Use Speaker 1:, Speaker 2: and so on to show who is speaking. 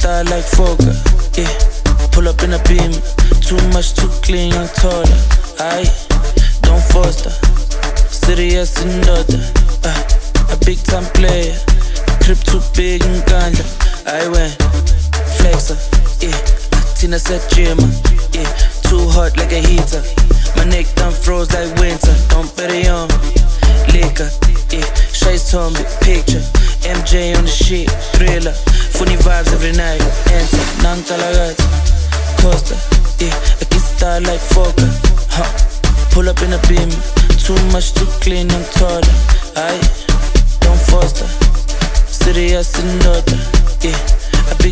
Speaker 1: star like Fokker, yeah. Pull up in a beam, too much, too clean, young taller. Aye, don't foster, serious and daughter. A big time player, crib too big and ganja. I went Flexa, yeah. Tina said Jimmer, yeah. Too hot like a heater. My neck done froze like winter. Don't bet it on liquor, yeah. Shades on me, picture. MJ on the shit, thriller. Funny vibes every night. Enter, Nankalagata, Costa, yeah. I get star like Fokker, huh. Pull up in a beam, too much, too clean, I'm taller. Aye, don't foster, serious and daughter, yeah.